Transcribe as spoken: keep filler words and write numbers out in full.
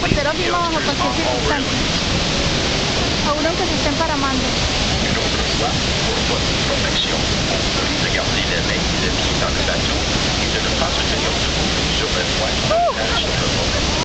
reportero firma bajo cualquier circunstancia, aún aunque se estén paramando.